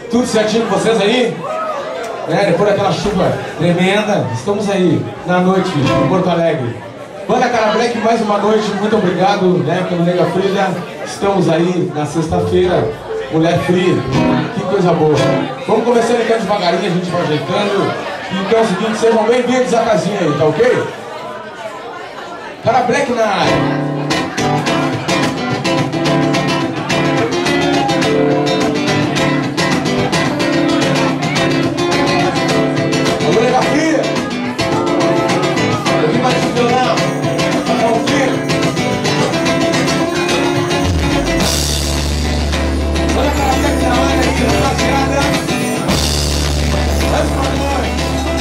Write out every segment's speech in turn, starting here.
Tudo certinho com vocês aí? Depois daquela chuva tremenda, estamos aí na noite em Porto Alegre. Banda Cara Black, mais uma noite, muito obrigado, pelo Nega Frida. Estamos aí na sexta-feira, Mulher Free, que coisa boa. Vamos começando então devagarinho, a gente vai ajeitando. Então é o seguinte, sejam bem-vindos à casinha aí, tá ok? Cara Black na área. Alô, Nega Frida! Eu vim mais de violão, tá ouvindo? Olha a Cara Black na área aqui, rapaziada! Vai pra nós!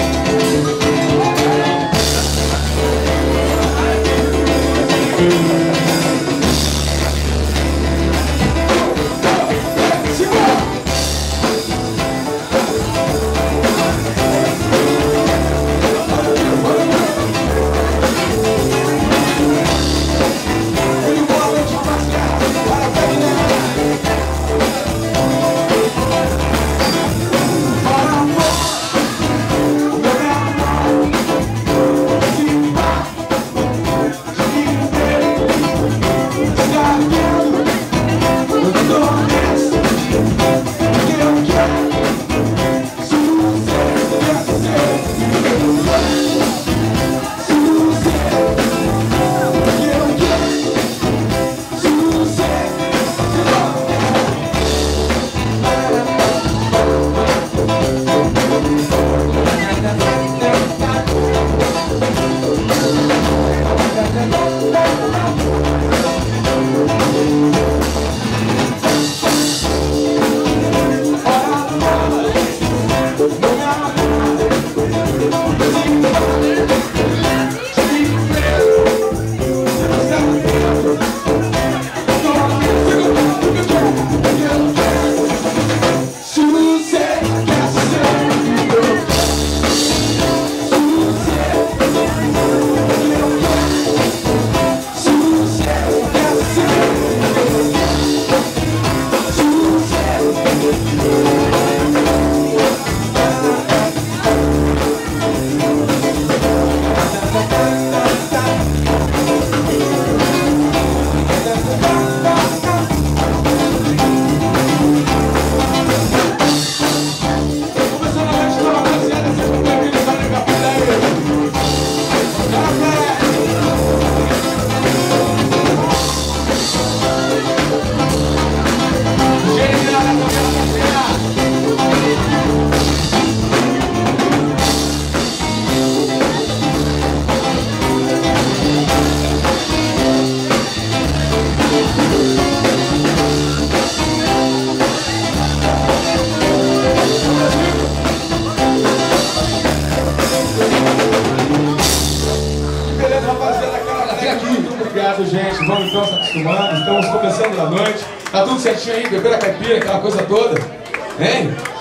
Gente, vamos então se acostumando, estamos começando da noite. Tá tudo certinho aí, beber a caipira, aquela coisa toda, hein?